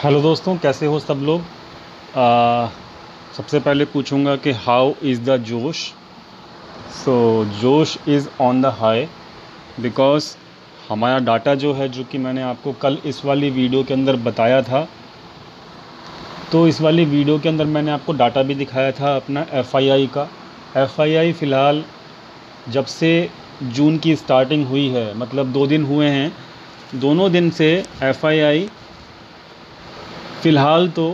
Hello दोस्तों, कैसे हो सब लोग। आ, सबसे पहले पूछूंगा कि हाउ इज़ द जोश। सो जोश is on the high because हमारा डाटा जो है, जो कि मैंने आपको कल इस वाली वीडियो के अंदर बताया था। तो इस वाली वीडियो के अंदर मैंने आपको डाटा भी दिखाया था अपना एफआईआई का। एफआईआई फ़िलहाल जब से जून की स्टार्टिंग हुई है, मतलब 2 दिन हुए हैं, दोनों दिन से एफआईआई फ़िलहाल तो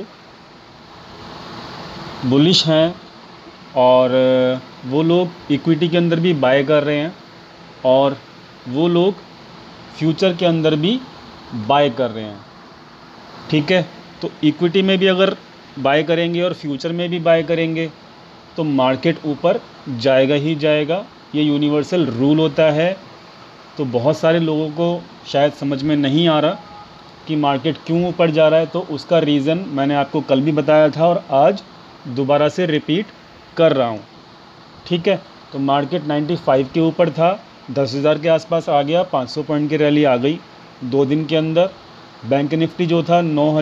बुलिश हैं। और वो लोग इक्विटी के अंदर भी बाय कर रहे हैं और वो लोग फ्यूचर के अंदर भी बाय कर रहे हैं। ठीक है, तो इक्विटी में भी अगर बाय करेंगे और फ्यूचर में भी बाय करेंगे तो मार्केट ऊपर जाएगा ही जाएगा। ये यूनिवर्सल रूल होता है। तो बहुत सारे लोगों को शायद समझ में नहीं आ रहा कि मार्केट क्यों ऊपर जा रहा है, तो उसका रीज़न मैंने आपको कल भी बताया था और आज दोबारा से रिपीट कर रहा हूँ। ठीक है, तो मार्केट 95 के ऊपर था, 10,000 के आसपास आ गया, 500 पॉइंट की रैली आ गई 2 दिन के अंदर। बैंक निफ्टी जो था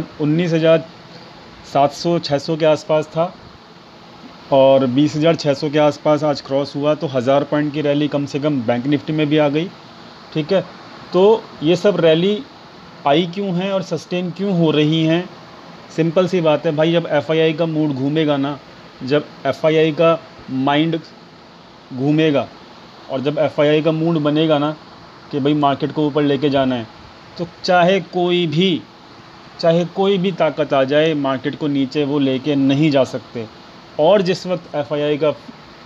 19,700 600 के आसपास था और 20,600 के आसपास आज क्रॉस हुआ, तो 1000 पॉइंट की रैली कम से कम बैंक निफ्टी में भी आ गई। ठीक है, तो ये सब रैली आई क्यों हैं और सस्टेन क्यों हो रही हैं? सिंपल सी बात है भाई, जब एफआईआई का मूड घूमेगा ना, जब एफआईआई का माइंड घूमेगा और जब एफआईआई का मूड बनेगा ना कि भाई मार्केट को ऊपर लेके जाना है, तो चाहे कोई भी ताकत आ जाए, मार्केट को नीचे वो लेके नहीं जा सकते। और जिस वक्त एफआईआई का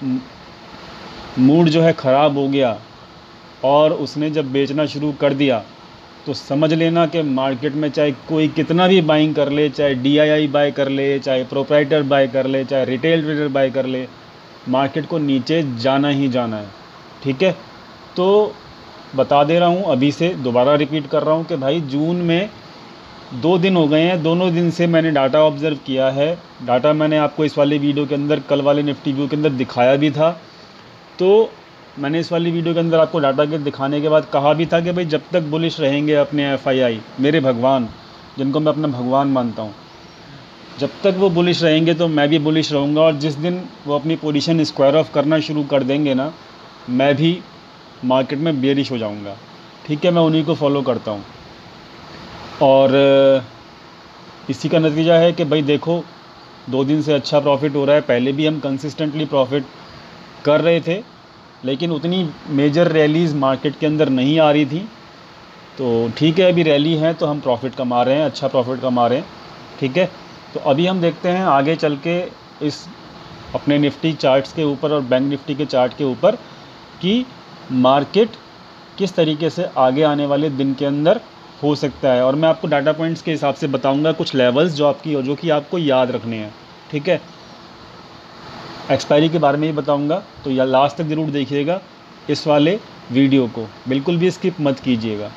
मूड जो है ख़राब हो गया और उसने जब बेचना शुरू कर दिया, तो समझ लेना कि मार्केट में चाहे कोई कितना भी बाइंग कर ले, चाहे डीआईआई बाय कर ले, चाहे प्रोप्राइटर बाय कर ले, चाहे रिटेल ट्रेडर बाय कर ले, मार्केट को नीचे जाना ही जाना है। ठीक है, तो बता दे रहा हूँ, अभी से दोबारा रिपीट कर रहा हूँ कि भाई जून में 2 दिन हो गए हैं, दोनों दिन से मैंने डाटा ऑब्ज़र्व किया है। डाटा मैंने आपको इस वाली वीडियो के अंदर, कल वाले निफ्टी व्यू के अंदर दिखाया भी था। तो मैंने इस वाली वीडियो के अंदर आपको डाटा के दिखाने के बाद कहा भी था कि भाई जब तक बुलिश रहेंगे अपने एफआईआई, मेरे भगवान जिनको मैं अपना भगवान मानता हूँ, जब तक वो बुलिश रहेंगे तो मैं भी बुलिश रहूँगा। और जिस दिन वो अपनी पोजीशन स्क्वायर ऑफ करना शुरू कर देंगे ना, मैं भी मार्केट में बेरिश हो जाऊँगा। ठीक है, मैं उन्हीं को फॉलो करता हूँ। और इसी का नतीजा है कि भाई देखो, 2 दिन से अच्छा प्रॉफिट हो रहा है। पहले भी हम कंसिस्टेंटली प्रॉफिट कर रहे थे, लेकिन उतनी मेजर रैलीज़ मार्केट के अंदर नहीं आ रही थी। तो ठीक है, अभी रैली है तो हम प्रॉफिट कमा रहे हैं, अच्छा प्रॉफिट कमा रहे हैं। ठीक है, तो अभी हम देखते हैं आगे चल के इस अपने निफ्टी चार्ट्स के ऊपर और बैंक निफ्टी के चार्ट के ऊपर कि मार्केट किस तरीके से आगे आने वाले दिन के अंदर हो सकता है। और मैं आपको डाटा पॉइंट्स के हिसाब से बताऊंगा कुछ लेवल्स जो कि आपको याद रखने हैं। ठीक है, एक्सपायरी के बारे में ही बताऊंगा, तो या लास्ट तक ज़रूर देखिएगा इस वाले वीडियो को, बिल्कुल भी स्किप मत कीजिएगा।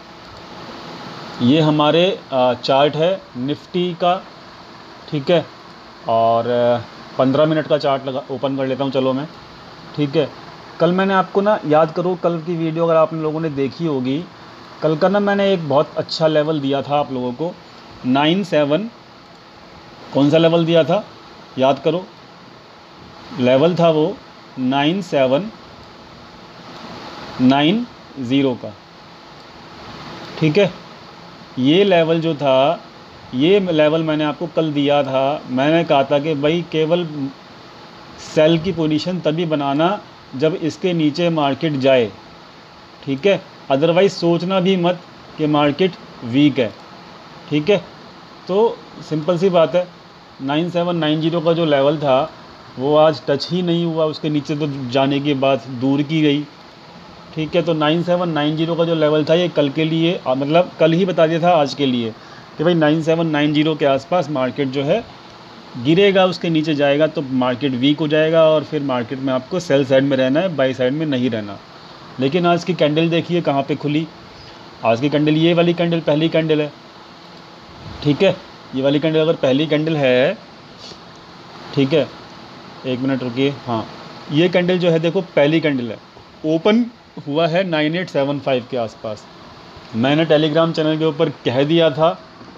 ये हमारे चार्ट है निफ्टी का। ठीक है, और 15 मिनट का चार्ट ओपन कर लेता हूँ, चलो मैं। ठीक है, कल मैंने आपको ना, याद करो कल की वीडियो अगर आप लोगों ने देखी होगी, कल का ना मैंने एक बहुत अच्छा लेवल दिया था आप लोगों को, 97। कौन सा लेवल दिया था, याद करो। लेवल था वो 9790 का। ठीक है, ये लेवल जो था, ये लेवल मैंने आपको कल दिया था। मैंने कहा था कि भाई केवल सेल की पोजीशन तभी बनाना जब इसके नीचे मार्केट जाए। ठीक है, अदरवाइज़ सोचना भी मत कि मार्केट वीक है। ठीक है, तो सिंपल सी बात है, 9790 का जो लेवल था वो आज टच ही नहीं हुआ, उसके नीचे तो जाने की बात दूर की गई। ठीक है, तो 9790 का जो लेवल था ये कल के लिए, मतलब कल ही बता दिया था आज के लिए कि भाई 9790 के आसपास मार्केट जो है गिरेगा, उसके नीचे जाएगा तो मार्केट वीक हो जाएगा और फिर मार्केट में आपको सेल साइड में रहना है, बाई साइड में नहीं रहना। लेकिन आज की कैंडल देखिए कहाँ पे खुली। आज की कैंडल, ये वाली कैंडल पहली कैंडल है। ठीक है, ये वाली कैंडल अगर पहली कैंडल है, ठीक है, एक मिनट रुकिए, हाँ, ये कैंडल जो है देखो पहली कैंडल है, ओपन हुआ है 9875 के आसपास। मैंने टेलीग्राम चैनल के ऊपर कह दिया था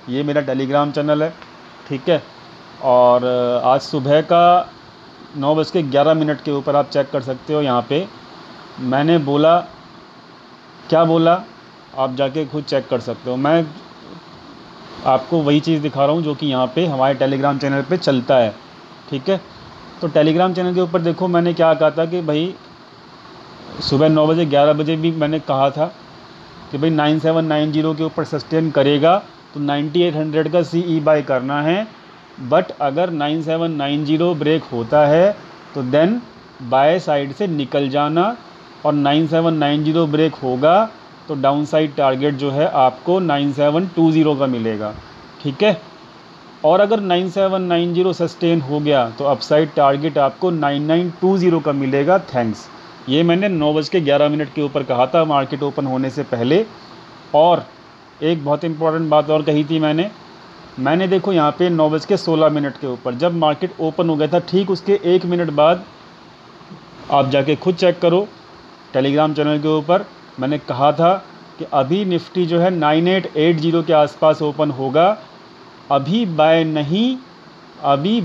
ये मेरा टेलीग्राम चैनल है, ठीक है। और आज सुबह का 9:11 के ऊपर आप चेक कर सकते हो। यहाँ पे मैंने बोला, क्या बोला, आप जाके खुद चेक कर सकते हो। मैं आपको वही चीज़ दिखा रहा हूँ जो कि यहाँ पे हमारे टेलीग्राम चैनल पे चलता है, ठीक है। तो टेलीग्राम चैनल के ऊपर देखो मैंने क्या कहा था कि भाई सुबह 9 बजे भी मैंने कहा था कि भाई 9790 के ऊपर सस्टेन करेगा तो 9800 का CE बाय करना है। बट अगर 9790 ब्रेक होता है तो देन बाय साइड से निकल जाना, और 9790 ब्रेक होगा तो डाउन साइड टारगेट जो है आपको 9720 का मिलेगा, ठीक है। और अगर 9790 सस्टेन हो गया तो अपसाइड टारगेट आपको 9920 का मिलेगा। थैंक्स। ये मैंने 9:11 के ऊपर कहा था मार्केट ओपन होने से पहले। और एक बहुत इंपॉर्टेंट बात और कही थी मैंने देखो यहाँ पे 9:16 के ऊपर जब मार्केट ओपन हो गया था, ठीक उसके 1 मिनट बाद आप जाके खुद चेक करो टेलीग्राम चैनल के ऊपर, मैंने कहा था कि अभी निफ्टी जो है 9880 के आसपास ओपन होगा। अभी बाय नहीं, अभी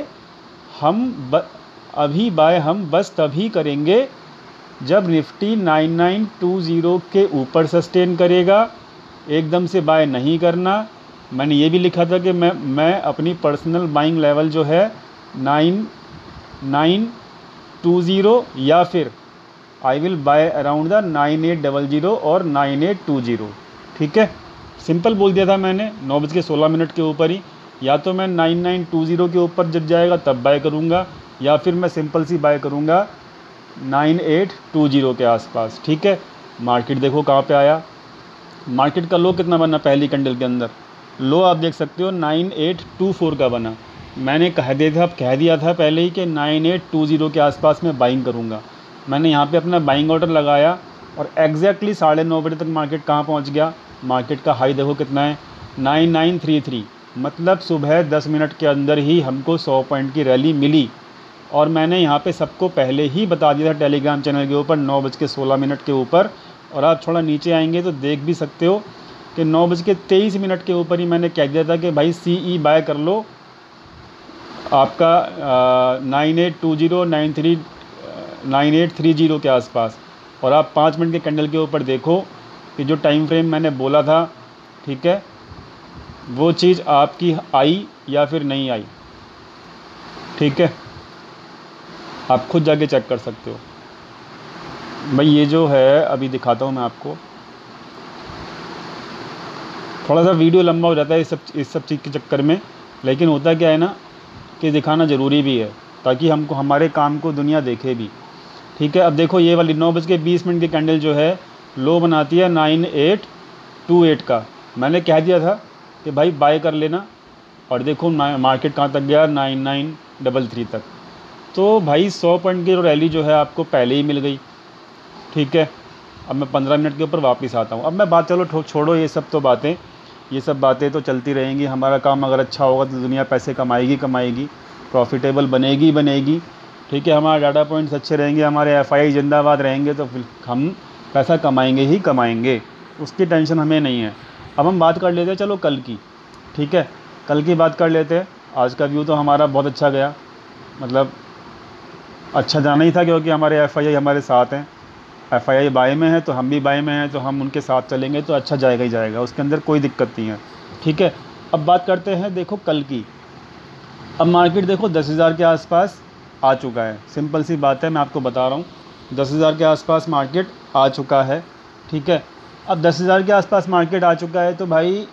बाय हम बस तभी करेंगे जब निफ्टी 9920 के ऊपर सस्टेन करेगा। एकदम से बाय नहीं करना। मैंने ये भी लिखा था कि मैं अपनी पर्सनल बाइंग लेवल जो है 9920 या फिर I will buy around the 9800 और 9820, ठीक है। सिंपल बोल दिया था मैंने 9:16 के ऊपर ही। या तो मैं 9920 के ऊपर जब जाएगा तब बाय करूँगा, या फिर मैं सिंपल सी बाय करूँगा 9820 के आसपास, ठीक है। मार्केट देखो कहाँ पे आया। मार्केट का लो कितना बना पहली कैंडल के अंदर, लो आप देख सकते हो 9824 का बना। मैंने कह दिया था पहले ही कि 9820 के आसपास मैं बाइंग करूँगा। मैंने यहाँ पे अपना बाइंग ऑर्डर लगाया और एग्जैक्टली 9:30 बजे तक मार्केट कहाँ पहुँच गया। मार्केट का हाई देखो कितना है, 9933। मतलब सुबह 10 मिनट के अंदर ही हमको 100 पॉइंट की रैली मिली। और मैंने यहाँ पे सबको पहले ही बता दिया था टेलीग्राम चैनल के ऊपर 9:16 के ऊपर। और आप थोड़ा नीचे आएंगे तो देख भी सकते हो कि 9:23 के ऊपर ही मैंने कह दिया था कि भाई CE बाय कर लो आपका 9820 9830 के आसपास। और आप 5 मिनट के कैंडल के ऊपर देखो कि जो टाइम फ्रेम मैंने बोला था, ठीक है, वो चीज़ आपकी आई या फिर नहीं आई, ठीक है। आप खुद जाके चेक कर सकते हो। भाई ये जो है अभी दिखाता हूँ मैं आपको। थोड़ा सा वीडियो लंबा हो जाता है इस सब चीज़ के चक्कर में, लेकिन होता क्या है ना कि दिखाना ज़रूरी भी है ताकि हमको हमारे काम को दुनिया देखे भी, ठीक है। अब देखो ये वाली 9:20 की कैंडल जो है लो बनाती है 9828 का। मैंने कह दिया था कि भाई बाय कर लेना, और देखो मार्केट कहाँ तक गया, 9933 तक। तो भाई 100 पॉइंट की रैली जो है आपको पहले ही मिल गई, ठीक है। अब मैं 15 मिनट के ऊपर वापस आता हूँ। अब मैं बात, चलो छोड़ो ये सब बातें तो चलती रहेंगी। हमारा काम अगर अच्छा होगा तो दुनिया पैसे कमाएगी, प्रॉफिटेबल बनेगी, ठीक है। हमारे डाटा पॉइंट्स अच्छे रहेंगे, हमारे FII जिंदाबाद रहेंगे तो फिर हम पैसा कमाएंगे, उसकी टेंशन हमें नहीं है। अब हम बात कर लेते हैं चलो कल की, ठीक है। कल की बात कर लेते हैं। आज का व्यू तो हमारा बहुत अच्छा गया, मतलब अच्छा जाना ही था क्योंकि हमारे FII हमारे साथ हैं। FII बाय में है तो हम भी बाय में हैं, तो हम उनके साथ चलेंगे तो अच्छा जाएगा ही जाएगा, उसके अंदर कोई दिक्कत नहीं है, ठीक है। अब बात करते हैं देखो कल की। अब मार्केट देखो 10,000 के आसपास आ चुका है। सिंपल सी बात है, मैं आपको बता रहा हूँ 10,000 के आसपास मार्केट आ चुका है, ठीक है। अब 10,000 के आसपास मार्केट आ चुका है तो भाई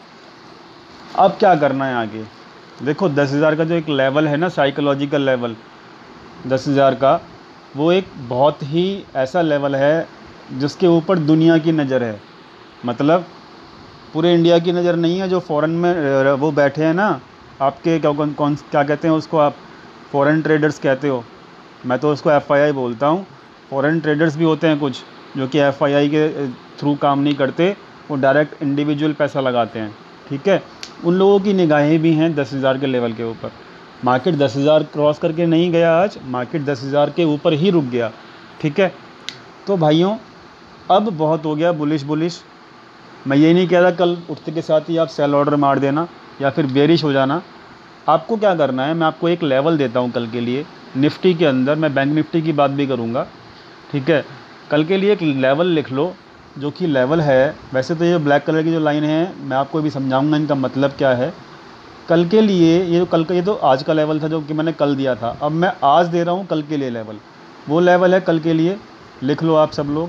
अब क्या करना है आगे। देखो 10,000 का जो एक लेवल है ना, साइकोलॉजिकल लेवल 10,000 का, वो एक बहुत ही ऐसा लेवल है जिसके ऊपर दुनिया की नज़र है। मतलब पूरे इंडिया की नज़र नहीं है, जो फ़ॉरेन में वो बैठे हैं ना, आपके क्या कहते हैं उसको, आप फ़ॉरेन ट्रेडर्स कहते हो, मैं तो उसको FII बोलता हूँ। फ़ॉरेन ट्रेडर्स भी होते हैं कुछ जो कि FII के थ्रू काम नहीं करते, वो डायरेक्ट इंडिविजुअल पैसा लगाते हैं, ठीक है। उन लोगों की निगाहें भी हैं 10,000 के लेवल के ऊपर। मार्केट 10,000 क्रॉस करके नहीं गया, आज मार्केट 10,000 के ऊपर ही रुक गया, ठीक है। तो भाइयों अब बहुत हो गया बुलिश। मैं ये नहीं कह रहा कल उठते के साथ ही आप सेल ऑर्डर मार देना, या फिर बेरिश हो जाना, आपको क्या करना है, मैं आपको एक लेवल देता हूँ कल के लिए। निफ्टी के अंदर मैं बैंक निफ्टी की बात भी करूँगा, ठीक है। कल के लिए एक लेवल लिख लो, जो कि लेवल है, वैसे तो ये ब्लैक कलर की जो लाइन है मैं आपको अभी समझाऊंगा इनका मतलब क्या है। कल के लिए ये जो कल का, ये तो आज का लेवल था जो कि मैंने कल दिया था, अब मैं आज दे रहा हूँ कल के लिए लेवल। वो लेवल है कल के लिए, लिख लो आप सब लोग,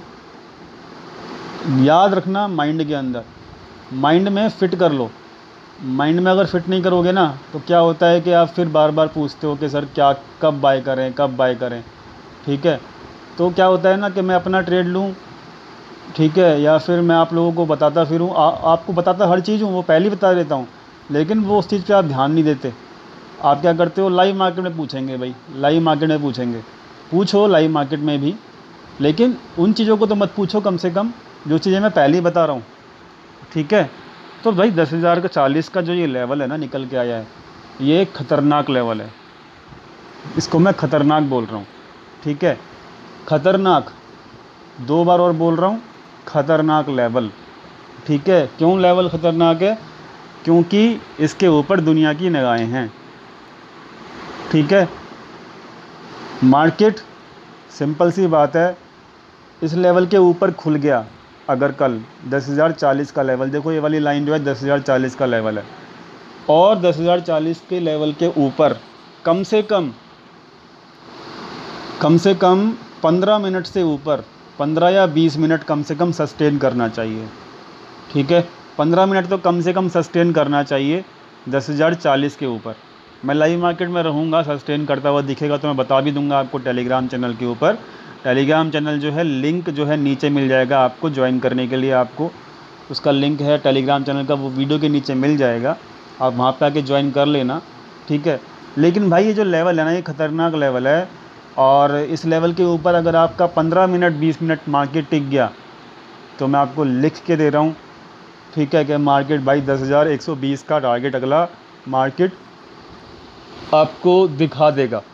याद रखना माइंड के अंदर, माइंड में फ़िट कर लो। माइंड में अगर फिट नहीं करोगे ना तो क्या होता है कि आप फिर बार बार पूछते हो कि सर क्या, कब बाय करें, कब बाय करें, ठीक है। तो क्या होता है ना कि मैं अपना ट्रेड लूँ, ठीक है, या फिर मैं आप लोगों को बताता फिरूँ, आपको बताता हर चीज़ हूँ, वो पहले ही बता देता हूँ, लेकिन वो उस चीज़ पे आप ध्यान नहीं देते। आप क्या करते हो, लाइव मार्केट में पूछेंगे भाई, लाइव मार्केट में पूछेंगे, पूछो लाइव मार्केट में भी, लेकिन उन चीज़ों को तो मत पूछो कम से कम जो चीज़ें मैं पहले ही बता रहा हूँ, ठीक है। तो भाई 10,040 का जो ये लेवल है ना निकल के आया है, ये एक ख़तरनाक लेवल है, इसको मैं ख़तरनाक बोल रहा हूँ, ठीक है। ख़तरनाक, 2 बार और बोल रहा हूँ, ख़तरनाक लेवल, ठीक है। क्यों लेवल ख़तरनाक है, क्योंकि इसके ऊपर दुनिया की निगाहें हैं, ठीक है। मार्केट, सिंपल सी बात है, इस लेवल के ऊपर खुल गया अगर कल 10,040 का लेवल, देखो ये वाली लाइन जो है 10,040 का लेवल है, और 10,040 के लेवल के ऊपर कम से कम 15 मिनट से ऊपर, 15 या 20 मिनट कम से कम सस्टेन करना चाहिए, ठीक है। 15 मिनट तो कम से कम सस्टेन करना चाहिए 10,040 के ऊपर। मैं लाइव मार्केट में रहूँगा, सस्टेन करता हुआ दिखेगा तो मैं बता भी दूंगा आपको टेलीग्राम चैनल के ऊपर। टेलीग्राम चैनल जो है, लिंक जो है नीचे मिल जाएगा आपको ज्वाइन करने के लिए, आपको उसका लिंक है टेलीग्राम चैनल का, वो वीडियो के नीचे मिल जाएगा, आप वहाँ पे आके ज्वाइन कर लेना, ठीक है। लेकिन भाई ये जो लेवल है ना, ये ख़तरनाक लेवल है, और इस लेवल के ऊपर अगर आपका 15 मिनट 20 मिनट मार्केट टिक गया तो मैं आपको लिख के दे रहा हूँ, ठीक है, कि मार्केट भाई 10,120 का टारगेट अगला मार्केट आपको दिखा देगा,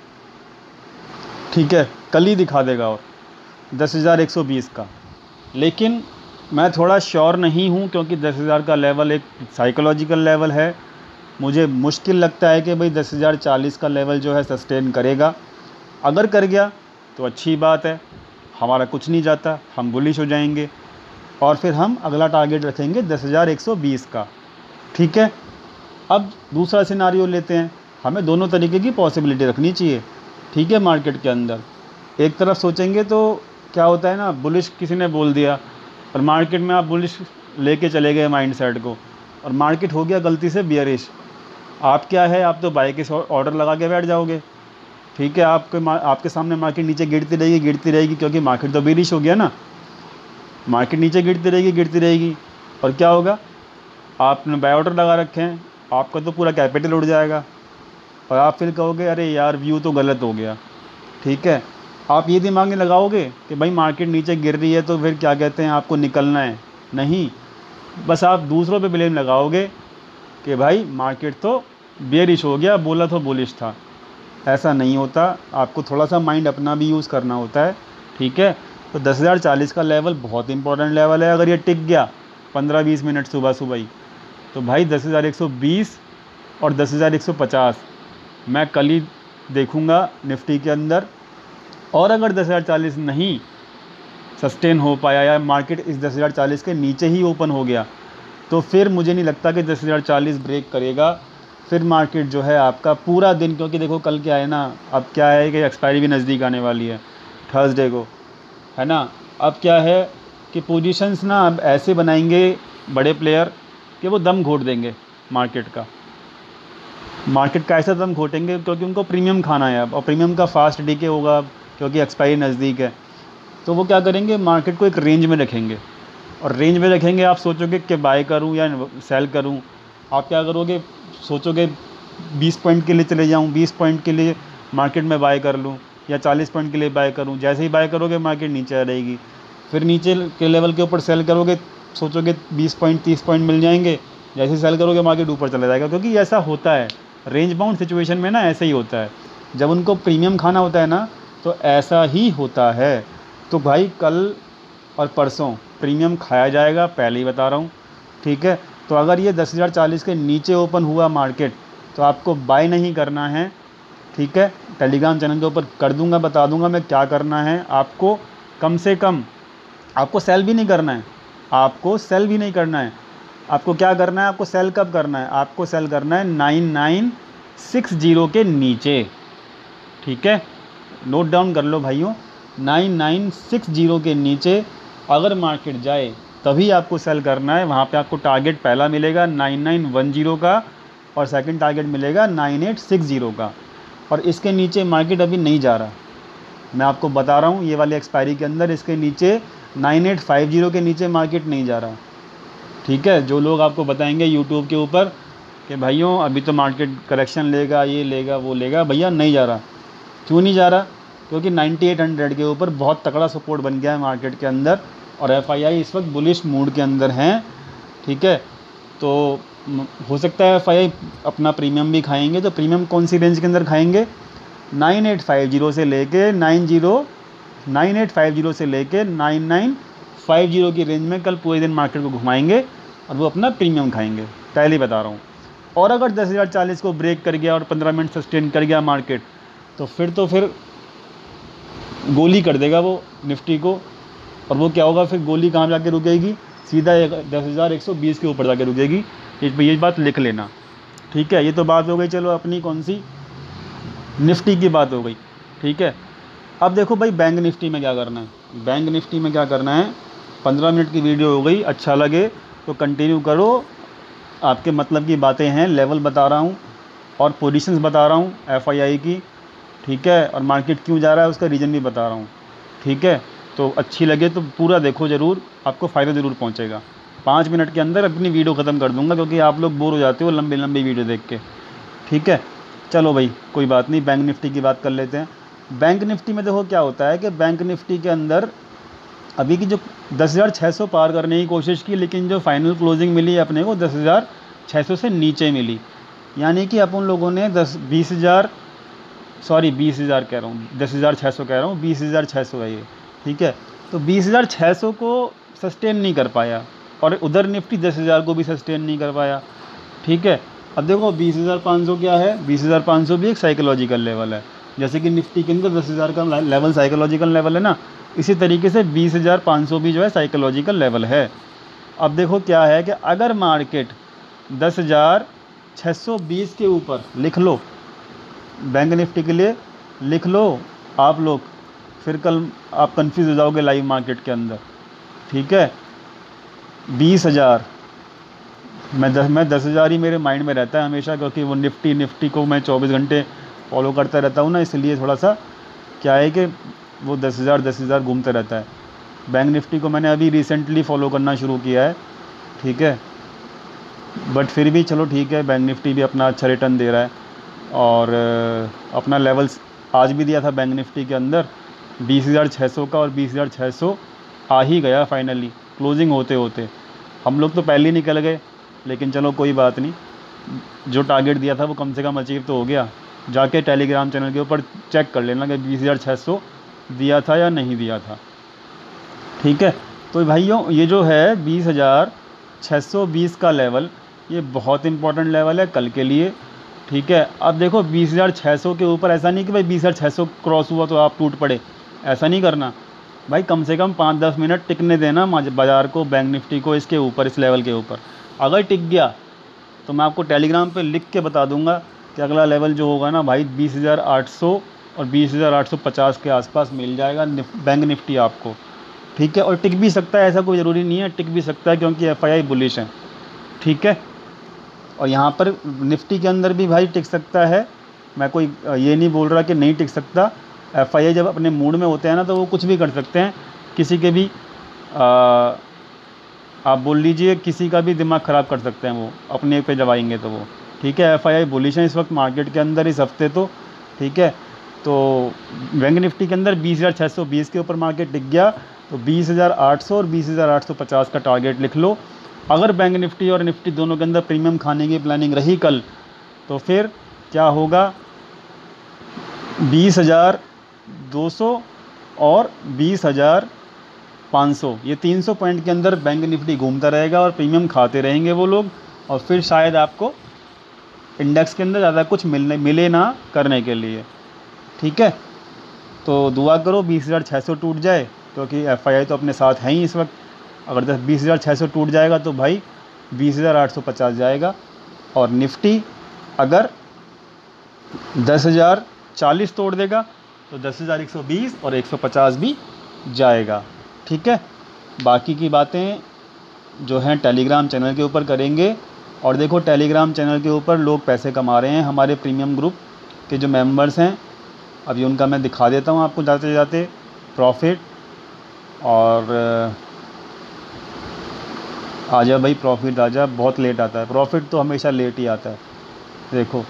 ठीक है, कल ही दिखा देगा, और 10,120 का। लेकिन मैं थोड़ा श्योर नहीं हूँ, क्योंकि 10,000 का लेवल एक साइकोलॉजिकल लेवल है, मुझे मुश्किल लगता है कि भाई 10,040 का लेवल जो है सस्टेन करेगा। अगर कर गया तो अच्छी बात है, हमारा कुछ नहीं जाता, हम बुलिश हो जाएंगे, और फिर हम अगला टारगेट रखेंगे 10,120 का, ठीक है। अब दूसरा सिनारियो लेते हैं, हमें दोनों तरीके की पॉसिबिलिटी रखनी चाहिए, ठीक है। मार्केट के अंदर एक तरफ सोचेंगे तो क्या होता है ना, बुलिश किसी ने बोल दिया और मार्केट में आप बुलिश लेके चले गए माइंडसेट को, और मार्केट हो गया गलती से बियरिश, आप क्या है, आप तो बाय के ऑर्डर लगा के बैठ जाओगे, ठीक है। आपके सामने मार्केट नीचे गिरती रहेगी, क्योंकि मार्केट तो बियरिश हो गया ना, मार्केट नीचे गिरती रहेगी, और क्या होगा, आपने बाय ऑर्डर लगा रखे हैं, आपका तो पूरा कैपिटल उड़ जाएगा, और आप फिर कहोगे अरे यार व्यू तो गलत हो गया, ठीक है। आप ये दिमाग में लगाओगे कि भाई मार्केट नीचे गिर रही है तो फिर क्या कहते हैं आपको निकलना है, नहीं, बस आप दूसरों पे ब्लेम लगाओगे कि भाई मार्केट तो बेरिश हो गया, बोला तो बुलिश था। ऐसा नहीं होता, आपको थोड़ा सा माइंड अपना भी यूज़ करना होता है, ठीक है। तो 10,040 का लेवल बहुत इंपॉर्टेंट लेवल है, अगर ये टिक गया 15-20 मिनट सुबह ही, तो भाई 10,120 और 10,150 मैं कल ही देखूंगा निफ्टी के अंदर। और अगर 10,040 नहीं सस्टेन हो पाया, या मार्केट इस 10,040 के नीचे ही ओपन हो गया, तो फिर मुझे नहीं लगता कि 10,040 ब्रेक करेगा। फिर मार्केट जो है आपका पूरा दिन, क्योंकि देखो कल क्या है ना, अब क्या है कि एक्सपायरी भी नज़दीक आने वाली है थर्सडे को, है ना। अब क्या है कि पोजीशंस ना अब ऐसे बनाएंगे बड़े प्लेयर कि वो दम घोट देंगे मार्केट का ऐसा दम घोटेंगे, क्योंकि उनको प्रीमियम खाना है अब, और प्रीमियम का फास्ट डीके होगा क्योंकि एक्सपायरी नज़दीक है। तो वो क्या करेंगे, मार्केट को एक रेंज में रखेंगे, और रेंज में रखेंगे, आप सोचोगे कि बाय करूं या सेल करूं, आप क्या करोगे, सोचोगे 20 पॉइंट के लिए चले जाऊं, 20 पॉइंट के लिए मार्केट में बाय कर लूं, या 40 पॉइंट के लिए बाय करूं। जैसे ही बाय करोगे मार्केट नीचे आ रहेगी, फिर नीचे के लेवल के ऊपर सेल करोगे, सोचोगे 20 पॉइंट 30 पॉइंट मिल जाएंगे, जैसे ही सेल करोगे मार्केट ऊपर चला जाएगा, क्योंकि ऐसा होता है रेंज बाउंड सिचुएशन में ना, ऐसा ही होता है, जब उनको प्रीमियम खाना होता है ना तो ऐसा ही होता है। तो भाई कल और परसों प्रीमियम खाया जाएगा, पहले ही बता रहा हूँ, ठीक है। तो अगर ये 10,040 के नीचे ओपन हुआ मार्केट तो आपको बाय नहीं करना है, ठीक है। टेलीग्राम चैनल के ऊपर कर दूंगा, बता दूंगा मैं क्या करना है आपको। कम से कम आपको सेल भी नहीं करना है, आपको सेल भी नहीं करना है। आपको क्या करना है, आपको सेल कब करना है, आपको सेल करना है 9960 के नीचे, ठीक है। नोट डाउन कर लो भाइयों, 9960 के नीचे अगर मार्केट जाए तभी आपको सेल करना है। वहाँ पे आपको टारगेट पहला मिलेगा 9910 का और सेकंड टारगेट मिलेगा 9860 का। और इसके नीचे मार्केट अभी नहीं जा रहा, मैं आपको बता रहा हूँ, ये वाले एक्सपायरी के अंदर इसके नीचे 9850 के नीचे मार्केट नहीं जा रहा, ठीक है। जो लोग आपको बताएंगे यूट्यूब के ऊपर कि भाइयों अभी तो मार्केट करेक्शन लेगा, ये लेगा, वो लेगा, भैया नहीं जा रहा। क्यों नहीं जा रहा? क्योंकि 9800 के ऊपर बहुत तगड़ा सपोर्ट बन गया है मार्केट के अंदर और एफआईआई इस वक्त बुलिश मूड के अंदर हैं, ठीक है। तो हो सकता है एफआईआई अपना प्रीमियम भी खाएंगे। तो प्रीमियम कौन सी रेंज के अंदर खाएंगे? 9850 से लेके 9850 से लेके 9950 की रेंज में कल पूरे दिन मार्केट को घुमाएंगे और वो अपना प्रीमियम खाएंगे, पहले ही बता रहा हूँ। और अगर 10,040 को ब्रेक कर गया और 15 मिनट सस्टेन कर गया मार्केट तो फिर गोली कर देगा वो निफ्टी को। और वो क्या होगा, फिर गोली कहाँ जाके रुकेगी? सीधा 10,120 के ऊपर जाके रुकेगी। ये बात लिख लेना, ठीक है। ये तो बात हो गई, चलो अपनी कौन सी, निफ्टी की बात हो गई, ठीक है। अब देखो भाई बैंक निफ्टी में क्या करना है। बैंक निफ्टी में क्या करना है, 15 मिनट की वीडियो हो गई, अच्छा लगे तो कंटिन्यू करो, आपके मतलब की बातें हैं। लेवल बता रहा हूँ और पोजीशंस बता रहा हूँ एफआईआई की, ठीक है। और मार्केट क्यों जा रहा है उसका रीज़न भी बता रहा हूँ, ठीक है। तो अच्छी लगे तो पूरा देखो ज़रूर, आपको फ़ायदा ज़रूर पहुँचेगा। 5 मिनट के अंदर अपनी वीडियो ख़त्म कर दूँगा क्योंकि आप लोग बोर हो जाते हो लंबी लंबी वीडियो देख के, ठीक है। चलो भाई कोई बात नहीं, बैंक निफ्टी की बात कर लेते हैं। बैंक निफ्टी में देखो क्या होता है कि बैंक निफ्टी के अंदर अभी की जो 10,600 पार करने की कोशिश की, लेकिन जो फाइनल क्लोजिंग मिली अपने को 10,600 से नीचे मिली। यानी कि अपन लोगों ने 20,000 कह रहा हूँ, 10,600 कह रहा हूँ, 20,600 है ये, ठीक है। तो 20,600 को सस्टेन नहीं कर पाया और उधर निफ्टी 10,000 को भी सस्टेन नहीं कर पाया, ठीक है। अब देखो 20,500 क्या है, 20,500 भी एक साइकोलॉजिकल लेवल है। जैसे कि निफ्टी के अंदर 10,000 का लेवल साइकोलॉजिकल लेवल है ना, इसी तरीके से 20,500 भी जो है साइकोलॉजिकल लेवल है। अब देखो क्या है कि अगर मार्केट 10,620 के ऊपर, लिख लो बैंक निफ्टी के लिए, लिख लो आप लोग, फिर कल आप कंफ्यूज हो जाओगे लाइव मार्केट के अंदर, ठीक है। 20,000 मैं 10,000 ही मेरे माइंड में रहता है हमेशा, क्योंकि वो निफ्टी को मैं 24 घंटे फॉलो करता रहता हूँ ना, इसलिए थोड़ा सा क्या है कि वो 10,000 घूमता रहता है। बैंक निफ्टी को मैंने अभी रिसेंटली फॉलो करना शुरू किया है, ठीक है। बट फिर भी चलो ठीक है, बैंक निफ्टी भी अपना अच्छा रिटर्न दे रहा है और अपना लेवल्स आज भी दिया था बैंक निफ्टी के अंदर 20,600 का, और 20,600 आ ही गया फाइनली क्लोजिंग होते होते। हम लोग तो पहले ही निकल गए, लेकिन चलो कोई बात नहीं, जो टारगेट दिया था वो कम से कम अचीव तो हो गया। जाके टेलीग्राम चैनल के ऊपर चेक कर लेना कि 20,600 दिया था या नहीं दिया था, ठीक है। तो भाइयों ये जो है 20,620 का लेवल, ये बहुत इंपॉर्टेंट लेवल है कल के लिए, ठीक है। अब देखो 20,600 के ऊपर ऐसा नहीं कि भाई 20,600 क्रॉस हुआ तो आप टूट पड़े, ऐसा नहीं करना भाई। कम से कम 5-10 मिनट टिकने देना बाज़ार को, बैंक निफ्टी को इसके ऊपर, इस लेवल के ऊपर। अगर टिक गया तो मैं आपको टेलीग्राम पे लिख के बता दूंगा कि अगला लेवल जो होगा ना भाई 20,800 और 20,850 के आसपास मिल जाएगा बैंक निफ्टी आपको, ठीक है। और टिक भी सकता है, ऐसा कोई ज़रूरी नहीं है, टिक भी सकता है क्योंकि एफआईआई बुलिश है, ठीक है। और यहाँ पर निफ्टी के अंदर भी भाई टिक सकता है, मैं कोई ये नहीं बोल रहा कि नहीं टिक सकता। एफआईआई जब अपने मूड में होते हैं ना तो वो कुछ भी कर सकते हैं, किसी के भी आप बोल लीजिए किसी का भी दिमाग ख़राब कर सकते हैं वो अपने पे जब आएंगे तो वो, ठीक है। एफआईआई बुलिश है इस वक्त मार्केट के अंदर इस हफ्ते तो, ठीक है। तो बैंक निफ्टी के अंदर 20,620 के ऊपर मार्केट टिक गया तो 20,800 और 20,850 का टारगेट लिख लो। अगर बैंक निफ्टी और निफ्टी दोनों के अंदर प्रीमियम खाने की प्लानिंग रही कल तो फिर क्या होगा, 20,200 और 20,000 500, ये 300 पॉइंट के अंदर बैंक निफ्टी घूमता रहेगा और प्रीमियम खाते रहेंगे वो लोग, और फिर शायद आपको इंडेक्स के अंदर ज़्यादा कुछ मिले ना करने के लिए। ठीक है, तो दुआ करो 20,600 टूट जाए, क्योंकि FII तो अपने साथ है ही इस वक्त। अगर 20,600 टूट जाएगा तो भाई 20,850 जाएगा, और निफ्टी अगर 10,040 तोड़ देगा तो 10,120 और 150 भी जाएगा। ठीक है, बाकी की बातें जो हैं टेलीग्राम चैनल के ऊपर करेंगे। और देखो टेलीग्राम चैनल के ऊपर लोग पैसे कमा रहे हैं, हमारे प्रीमियम ग्रुप के जो मेंबर्स हैं। अभी उनका मैं दिखा देता हूँ आपको जाते जाते प्रॉफिट। और आजा भाई प्रॉफिट आजा, बहुत लेट आता है प्रॉफिट, तो हमेशा लेट ही आता है। देखो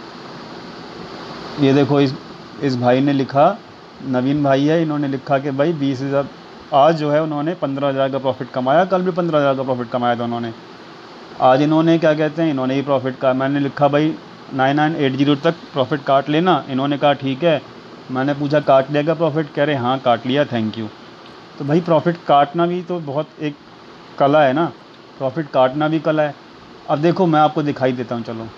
ये देखो, इस भाई ने लिखा, नवीन भाई है, इन्होंने लिखा कि भाई 20,000 आज जो है उन्होंने 15,000 का प्रॉफिट कमाया, कल भी 15,000 का प्रॉफिट कमाया था उन्होंने। आज इन्होंने क्या कहते हैं, इन्होंने ही प्रॉफिट का, मैंने लिखा भाई 9980 तक प्रॉफिट काट लेना। इन्होंने कहा ठीक है। मैंने पूछा काट लिया क्या प्रॉफिट, कह रहे हाँ काट लिया, थैंक यू। तो भाई प्रॉफिट काटना भी तो बहुत एक कला है ना, प्रॉफिट काटना भी कला है। अब देखो मैं आपको दिखाई देता हूँ, चलो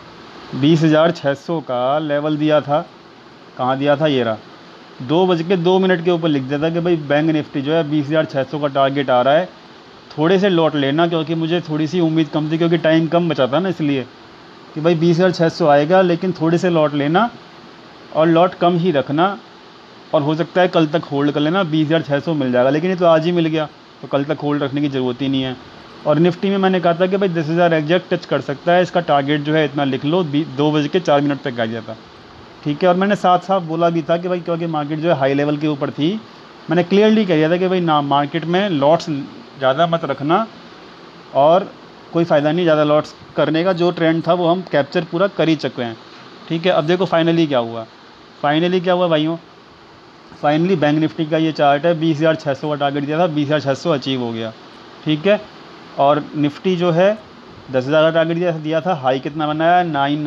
20,600 का लेवल दिया था, कहाँ दिया था, ये रहा 2:02 के ऊपर लिख दिया था कि भाई बैंक निफ्टी जो है 20,600 का टारगेट आ रहा है, थोड़े से लॉट लेना, क्योंकि मुझे थोड़ी सी उम्मीद कम थी, क्योंकि टाइम कम बचा था ना, इसलिए कि भाई 20,600 आएगा, लेकिन थोड़े से लॉट लेना और लॉट कम ही रखना, और हो सकता है कल तक होल्ड कर लेना, 20,600 मिल जाएगा। लेकिन ये तो आज ही मिल गया, तो कल तक होल्ड रखने की ज़रूरत ही नहीं है। और निफ्टी में मैंने कहा था कि भाई 10,000 एग्जैक्ट टच कर सकता है, इसका टारगेट जो है इतना लिख लो, 2:04 तक आ गया था। ठीक है, और मैंने साथ साथ बोला भी था कि भाई क्योंकि मार्केट जो है हाई लेवल के ऊपर थी, मैंने क्लियरली कह दिया था कि भाई ना मार्केट में लॉट्स ज़्यादा मत रखना, और कोई फ़ायदा नहीं ज़्यादा लॉट्स करने का, जो ट्रेंड था वो हम कैप्चर पूरा कर ही चुके हैं। ठीक है, अब देखो फाइनली क्या हुआ, भाइयों, फाइनली बैंक निफ्टी का ये चार्ट है, 20,600 का टारगेट दिया था, 20,600 अचीव हो गया। ठीक है, और निफ्टी जो है 10,000 का टारगेट दिया था, हाई कितना बनाया,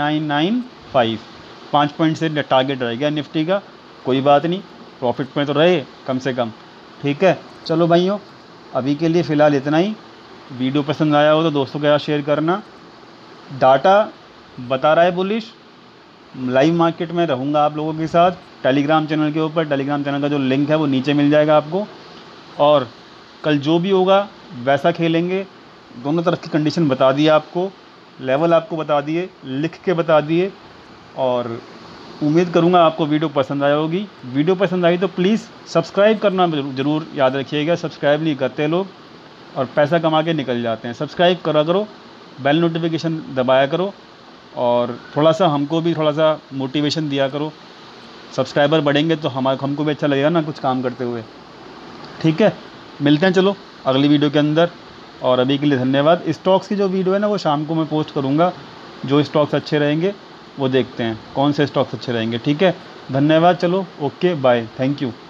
9995, 5 पॉइंट से टारगेट रह गया निफ्टी का, कोई बात नहीं, प्रॉफिट में तो रहे कम से कम। ठीक है, चलो भाइयों अभी के लिए फ़िलहाल इतना ही। वीडियो पसंद आया हो तो दोस्तों के साथ शेयर करना। डाटा बता रहा है बुलिश, लाइव मार्केट में रहूँगा आप लोगों के साथ टेलीग्राम चैनल के ऊपर। टेलीग्राम चैनल का जो लिंक है वो नीचे मिल जाएगा आपको, और कल जो भी होगा वैसा खेलेंगे। दोनों तरफ की कंडीशन बता दिए आपको, लेवल आपको बता दिए, लिख के बता दिए, और उम्मीद करूँगा आपको वीडियो पसंद आई होगी। वीडियो पसंद आई तो प्लीज़ सब्सक्राइब करना ज़रूर याद रखिएगा, सब्सक्राइब नहीं करते लोग और पैसा कमा के निकल जाते हैं। सब्सक्राइब करा करो, बेल नोटिफिकेशन दबाया करो, और थोड़ा सा हमको भी थोड़ा सा मोटिवेशन दिया करो। सब्सक्राइबर बढ़ेंगे तो हमको भी अच्छा लगेगा ना कुछ काम करते हुए। ठीक है, मिलते हैं चलो अगली वीडियो के अंदर, और अभी के लिए धन्यवाद। स्टॉक्स की जो वीडियो है ना वो शाम को मैं पोस्ट करूँगा, जो स्टॉक्स अच्छे रहेंगे वो देखते हैं, कौन से स्टॉक्स अच्छे रहेंगे। ठीक है, धन्यवाद, चलो ओके बाय, थैंक यू।